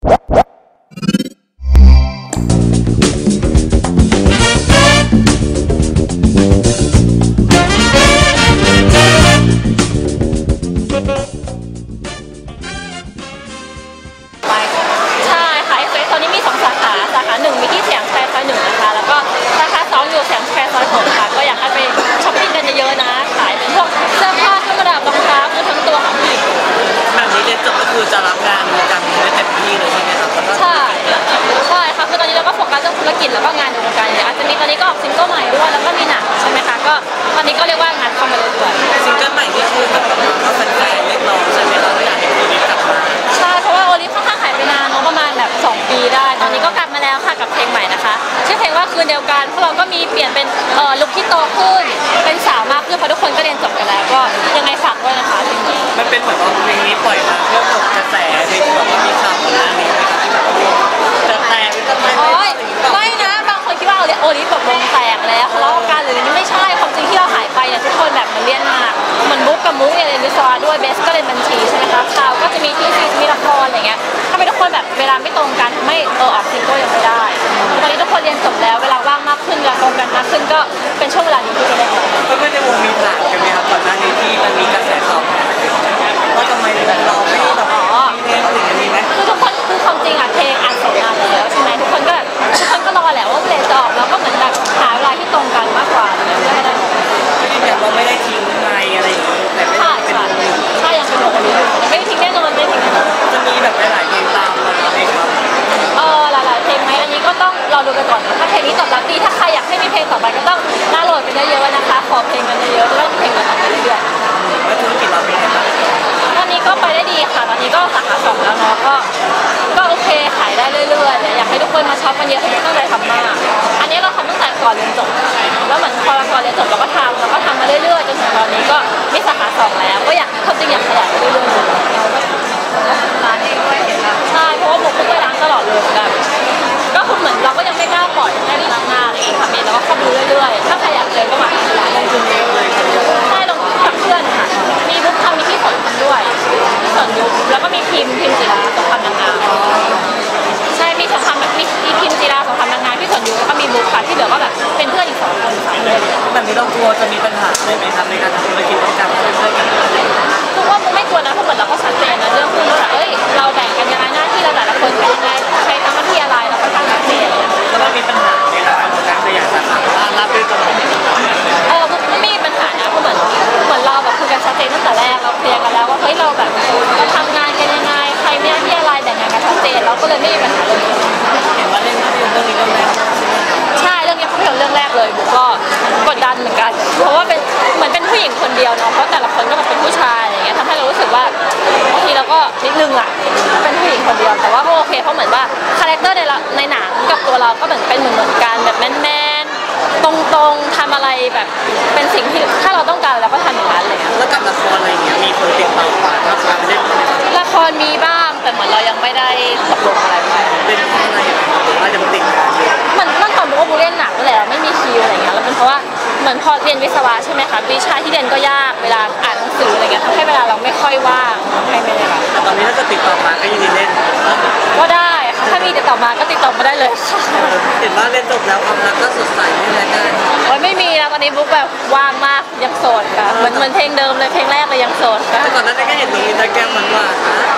แล้วก็งานในวงการเนี่ยอาจจะมีตอนนี้ก็ออกซิงเกิลใหม่ด้วยแล้วก็มีหนังใช่ไหมคะก็ตอนนี้ก็เรียกว่างานเข้ามาเรื่อยๆซิงเกิลใหม่ที่คือแบบว่าแฟนๆเรียกร้องใช่ไหมเราอยากให้โอลิฟกลับมาใช่เพราะว่าโอลิฟค่อนข้างหายไปนานเนาะประมาณแบบ2 ปีได้ตอนนี้ก็กลับมาแล้วค่ะกับเพลงใหม่นะคะชื่อเพลงว่าคืนเดียวกันพวกเราก็มีเปลี่ยนเป็นลุคที่โตขึ้นเป็นสาวมากขึ้นเพราะทุกคนก็เรียนจบกันแล้วก็ยังไงฝากด้วยนะคะเพลงนี้มันเป็นเหมือนว่าเพลงนี้ปล่อยมาเพื่อกดกระแสในที่แบบว่ามีข่าวก่อนหน้านี้นะครับที่แบบจะแตกเป็นไม่นะบางคนคิดว่าโอลิฟแบบวงแตกแล้วทะเลาะกันหรือนี่ไม่ใช่ความจริงที่เราหายไปเนี่ยทุกคนแบบมันเรียนมากเหมือนบุ๊กกับมุกเนี่ยเรียนวิศวะด้วยเบสก็เรียนบัญชีใช่ไหมคะข่าวก็จะมีที่ซีมีละครอะไรเงี้ยถ้าเป็นทุกคนแบบเวลาไม่ตรงกันไม่ออกซิงเกิลยังไม่ได้ตอนนี้ทุกคนเรียนจบแล้วเวลาว่างมากขึ้นเวลาตรงกันมากขึ้นก็เป็นช่วงเวลานี้ที่จะได้ออกเพื่อนในวงมีถามกันไหมครับก่อนหน้านี้ที่มันมีกระแสข่าวว่าทำไมเราไม่แบบเพลงอะไรอย่างนี้ไหมคือทุกคนคือความจริงอ่ะเพลงเสร็จนานแล้วใช่ไหมทุกคนก็รอแหละว่าเพลงจะออกแล้วก็เหมือนแบบหาเวลาที่ตรงกันมากกว่าเพื่อให้ได้ก็ยืนยันว่าไม่ได้ทิ้งไงอะไรอย่างนี้แต่ไม่ได้เป็นถ้ายังเป็นวงนี้ไม่ได้ทิ้งแน่นอนไม่ได้ทิ้งแน่นอนจะมีแบบหลายเพลงตามมาไหมครับหลายเพลงไหมอันนี้ก็ต้องรอดูกันก่อนถ้าเพลงนี้ตอบรับดีถ้าใครอยากให้มีเพลงต่อไปก็ต้องน่าโหลดกันเยอะๆนะคะขอเพลงกันเยอะๆแล้วเพลงกันต่อไปเรื่อยๆแล้วธุรกิจเราเป็นไงบ้างตอนนี้ก็ไปได้ดีค่ะตอนนี้ก็สาขา2แล้วเนาะก็โอเคขายได้เรื่อยๆแต่อยากให้ทุกคนมาช็อปกันเยอะตั้งใจทำมากอันนี้เราทำตั้งแต่ก่อนเรียนจบแล้วเหมือนพอเราก่อนเรียนจบเราก็ทำมาเรื่อยๆจนถึงตอนนี้ก็มีสาขา2แล้วก็อยากความจริงอยากขยายเรื่อยๆร้านเองด้วยเห็นแล้วใช่เพราะว่าบุกไปร้านตลอดเลยเหมือนกันก็คือเหมือนเราก็ยังไม่กล้าปล่อยให้ร้านหน้าอะไรอย่างเงี้ยทำเองแล้วก็เข้าดูเรื่อยๆถ้าใครอยากเรียนก็มาที่ร้านลงทุนเองเลยใช่ลงทุนกับเพื่อนค่ะมีบุ๊กทำมีพี่สนทำด้วยพี่สนยุคแล้วก็มีพิมจิราสงครามนางงามใช่มีพิมจิราสงครามนางงามพี่สนยุคแล้วก็มีบุ๊กค่ะที่เหลือก็แบบเป็นเพื่อนอีก2 คน3 คนแบบนี้เรากลัวจะมีปัญหาเลยไหมครับในการทำธุรกิจต้องการเพื่อนกันคือว่าบุ๊กไม่กลัวนะเพราะเหมือนเราก็ชัดเจนนะเรื่องคือว่าเราแบ่งกันยังไงหน้าที่เราแต่ละคนเป็นยังไงใครทำหน้าที่อะไรเราค่อนข้างชัดเจนแล้วมันมีปัญหาในการทำการขยายสาขารับด้วยตัวเราบุ๊กไม่มีปัญหานะเพราะเหมือนเราแบบคุยกันชัดเจนตั้งแต่แรกเราเคลียร์กันแล้วว่าเฮ้ยเราแบบเราทำงานกันยังไงใครมีหน้าที่อะไรแบ่งงานกันชัดเจนเราก็เลยไม่มีปัญหาเลยเห็นว่าเล่นภาพยนตร์เรื่องนี้เรื่องแรกใช่เรื่องนี้ภาพยนตร์เรื่องแรกเลยบุ๊กก็กดดันเหมือนกันเพราะว่าเหมือนเป็นผู้หญิงคนเดียวเนาะเพราะแต่ละคนก็แบบเป็นผู้ชายอะไรเงี้ยทำให้เรารู้สึกว่าบางทีเราก็นิดนึงอ่ะเป็นผู้หญิงคนเดียวแต่ว่าก็โอเคเพราะเหมือนว่าคาแรคเตอร์ในหนังกับตัวเราก็เหมือนเป็นเหมือนกันแบบแมนตรงๆทำอะไรแบบเป็นสิ่งที่ถ้าเราต้องการเราก็ทำอย่างนั้นเลยแล้วกับละครอะไรอย่างเงี้ยมีคนติดต่อมาถ้าการเล่นละครมีบ้างแต่เหมือนเรายังไม่ได้ตกลงอะไรเป็นเพราะอะไรอาจจะติดมันเมื่อก่อนบุ๊กเล่นหนักแหละไม่มีคิวอะไรเงี้ยแล้วเป็นเพราะว่าเหมือนพอเรียนวิศวะใช่ไหมคะวิชาที่เรียนก็ยากเวลาอ่านหนังสืออะไรเงี้ยทำให้เวลาเราไม่ค่อยว่างให้ไม่ได้รับตอนนี้ถ้าจะติดต่อมาก็ยินดีเล่นก็ได้ถ้ามีติดต่อมาก็ติดต่อมาได้เลยเห็นว่าเล่นจบแล้วความรักก็สดใสไม่แรงได้ไม่มีแล้วตอนนี้บุ๊กแบบว่างมากยังโสดค่ะเหมือนเพลงเดิมเลยเพลงแรกเลยยังโสดค่ะแต่ก่อนหน้านี้ก็เห็นมีแต่แก้มมันว่า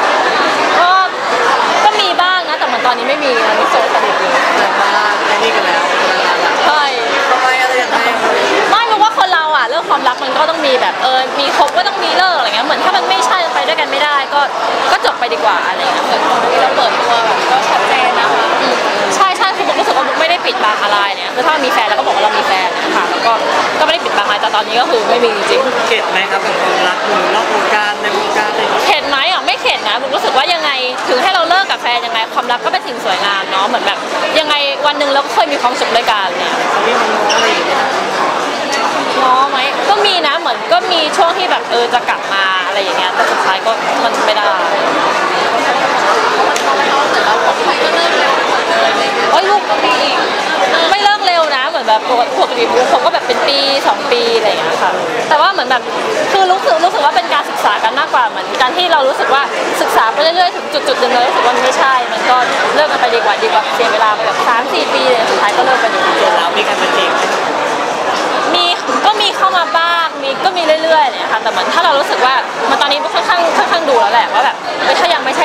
ก็มีบ้างนะแต่เหมือนตอนนี้ไม่มีนะมีโสดสนิทเลยแต่ว่าไอ้นี่กันแล้วใช่ทำไมอะไรยังไงไม่รู้ว่าคนเราอ่ะเรื่องความรักมันก็ต้องมีแบบมีคบก็ต้องมีเลิกอะไรเงี้ยเหมือนถ้ามันไม่ใช่ไปด้วยกันไม่ได้ก็จบไปดีกว่าอะไรเงี้ยเหมือนเราเปิดตัวแบบก็ชัดเจนนะคะใช่คือผมรู้สึกว่าบุ๊กไม่ได้ปิดบังอะไรเนี่ยคือถ้ามีแฟนแล้วก็บอกว่าเรามีแฟนนะคะแล้วก็ไม่ได้ปิดบังอะไรแต่ตอนนี้ก็คือไม่มีจริงๆเข็ดไหมครับกับความรักหนุ่มนอกวงการในวงการเลยเข็ดไหมอ่ะไม่เข็ดนะบุ๊กรู้สึกว่ายังไงถึงให้เราเลิกกับแฟนยังไงความรักก็เป็นสิ่งสวยงามเนาะเหมือนแบบยังไงวันหนึ่งเราก็เคยมีความสุขด้วยกันเนี่ยมีมันง้ออะไรอย่างเงี้ยง้อไหมก็มีนะเหมือนก็มีช่วงที่แบบจะกลับมาอะไรอย่างเงี้ยแต่สุดท้ายก็มันไม่ได้ลูกไม่เลิกเร็วนะเหมือนแบบปกติบุ๊กเขาก็แบบเป็นปี2 ปีอะไรอย่างเงี้ยค่ะแต่ว่าเหมือนแบบคือรู้สึกว่าเป็นการศึกษากันมากกว่าเหมือนการที่เรารู้สึกว่าศึกษาไปเรื่อยๆถึงจุดหนึ่งเรารู้สึกว่ามันไม่ใช่มันก็ดีกว่าเสียเวลาไปแบบ3-4 ปีเลยสุดท้ายก็เลิกกันอยู่ดีส่วนเรามีการเป็นเองไหมมีเข้ามาบ้างก็มีเรื่อยๆเนี่ยค่ะแต่เหมือนถ้าเรารู้สึกว่ามันตอนนี้ค่อนข้างดูแล้วแหละว่าแบบถ้ายังไม่ใช่